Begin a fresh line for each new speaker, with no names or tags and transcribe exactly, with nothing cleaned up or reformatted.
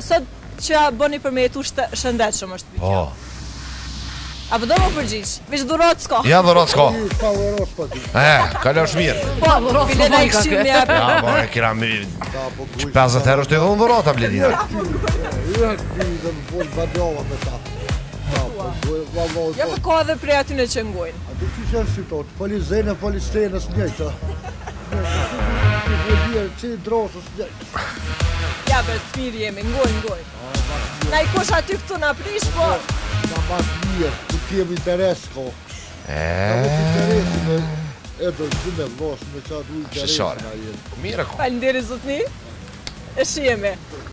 Sot që bëni për me jetu shëndetshëm është pyetja.
Po.
Apo do më përgjigj? Veç dhurat s'ka.
Ja dhurat s'ka.
Pa dhurat s'ka ti.
E, kalosh mirë.
Po, dhurat s'ka. Bile i këshim një apë.
Ja, po, e kira mi... pesëdhjetë herë është të dhënë dhurat, a Bledina.
Ja, ti dhe më folë badjava me ta.
Ja, për ka edhe prej aty në që ngojnë.
A ti që shenë si totë, fali zene, fali stenës njëjtë. Që i drosës njëjtë.
Ja, be, të mirë jemi, ngojnë, ngojnë. Na i kosh aty këtu në aprish, po...
Na mas mirë, ku t'jem interes ko.
Eee...
Na interesin e... Edo, zë me vlasë, me qatë u interesin a jenë.
Mire ko.
Falënderi zotni. E shihemi.